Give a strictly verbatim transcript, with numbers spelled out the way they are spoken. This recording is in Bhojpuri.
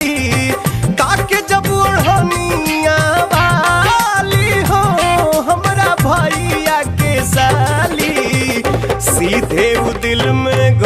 ताके जब ओढ़निया वाली हो हमरा भैया के साली सीधे उ दिल में